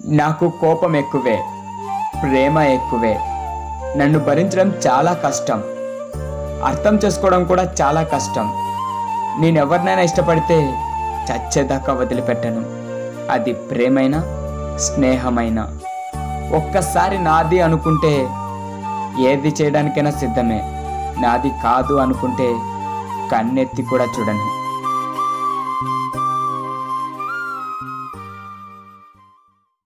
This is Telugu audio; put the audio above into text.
నాకు కోపం ఎక్కువే, ప్రేమ ఎక్కువే. నన్ను భరించడం చాలా కష్టం, అర్థం చేసుకోవడం కూడా చాలా కష్టం. నేనెవరినైనా ఇష్టపడితే చచ్చేదాకా వదిలిపెట్టను. అది ప్రేమైనా స్నేహమైనా. ఒక్కసారి నాది అనుకుంటే ఏది చేయడానికైనా సిద్ధమే. నాది కాదు అనుకుంటే కన్నెత్తి కూడా చూడను.